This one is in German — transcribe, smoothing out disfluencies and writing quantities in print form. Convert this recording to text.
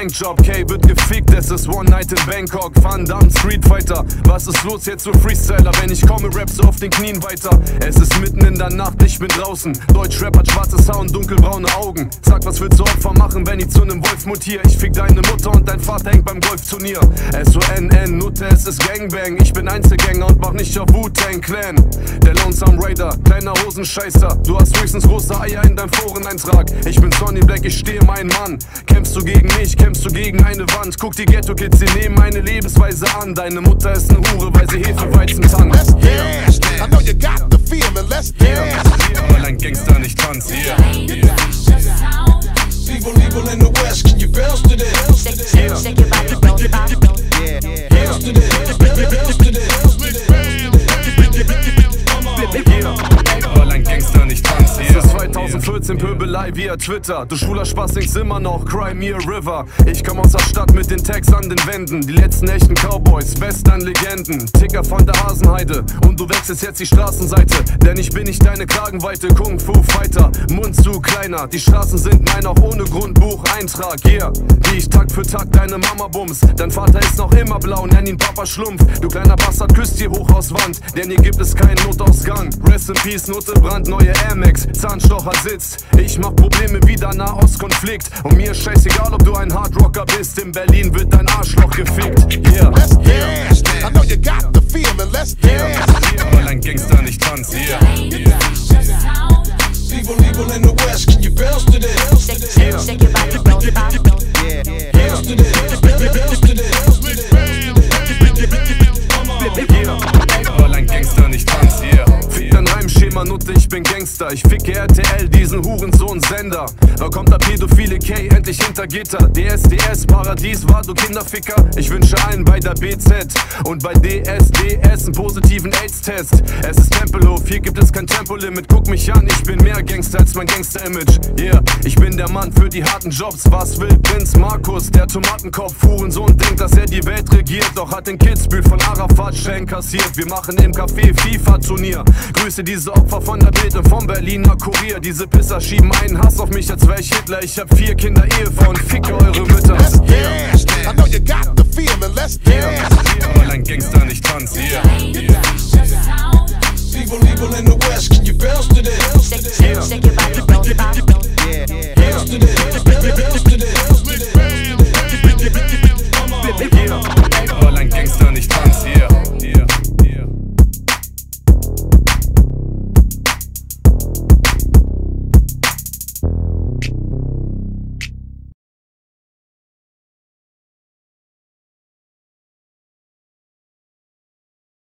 Bankjob, K wird gefickt, es ist One Night in Bangkok. Van Damme, Street Fighter, was ist los jetzt so Freestyler? Wenn ich komme, rappst du auf den Knien weiter. Es ist mitten in der Nacht, ich bin draußen. Deutschrap hat schwarzes Haar und dunkelbraune Augen. Sag, was willst du Opfer machen, wenn ich zu nem Wolf mutier? Ich fick deine Mutter und dein Vater hängt beim Golfturnier. SONN, Nutte, es ist Gangbang. Ich bin Einzelgänger und mach nicht auf Wu-Tang Clan. Der Lonesome Raider, kleiner Hosenscheißer. Du hast höchstens große Eier in deinem Foreneintrag. Ich bin Sonny Black, ich stehe mein Mann. Kämpfst du gegen mich, kämpfst du gegen eine Wand. Guck die Ghetto-Kids, sie nehmen meine Lebensweise an. Deine Mutter ist ne Hure, weil sie Hefeweizen tankt. Let's dance, I know you got the feeling, let's dance. Weil ein Gangster nicht tanzt, yeah. People in the West, can you bounce to this? Shake your body, don't stop, don't stop. Bounce to this, bounce to this. Weil ein Gangster nicht tanzt, yeah. Es ist 2014, Pöbelei via Twitter. Du schwuler Spaß singst immer noch Cry Me a River. Ich komm aus der Stadt mit den Tags an den Wänden. Die letzten echten Cowboys, Western-Legenden. Ticker von der Hasenheide und du wechselst jetzt die Straßenseite. Denn ich bin nicht deine Kragenweite, Kung-Fu-Fighter. Mund zu kleiner, die Straßen sind mein auch ohne Grundbucheintrag. Yeah, wie ich Tag für Tag deine Mama bums. Dein Vater ist noch immer blau, nenn ihn Papa Schlumpf. Du kleiner Bastard, küsst hier hoch aus Wand, denn hier gibt es keinen Notausgang. Rest in Peace, Nutte, brandneue Air Max, Zahnstocher sitzt. Ich mach Probleme wie der Nahostkonflikt. Und mir ist scheißegal, ob du ein Hardrocker bist. In Berlin wird dein Arschloch gefickt. Yeah. Let's dance, I know you got the feeling, let's dance. Weil ein Gangster nicht tanzt, yeah. People in the West, can you bounce to this? Shake your body, don't stop, don't stop. Bounce to this, bounce to this. Weil ein Gangster nicht tanzt, yeah. Fick dein Reimschema, Nutte, ich bin Gangster. Ich ficke RTL, diesen Hurensohn-Sender. Da kommt der pädophile K endlich hinter Gitter. DSDS, Paradies, war du Kinderficker. Ich wünsche allen bei der BZ und bei DSDS einen positiven AIDS-Test. Es ist Tempelhof, hier gibt es kein Tempolimit. Guck mich an, ich bin mehr Gangster als mein Gangster-Image. Yeah, ich bin der Mann für die harten Jobs. Was will Prinz Markus, der Tomatenkopf? Hurensohn denkt, dass er die Welt regiert. Doch hat den Kitzbühel von Arafat Schellen kassiert. Wir machen im Café FIFA-Turnier. Grüße diese Opfer von der Bild und vom Berliner Kurier. Diese Pisser schieben einen Hass auf mich, als wär ich Hitler. Ich hab 4 Kinder, Ehefrau und ficke eure Mütter.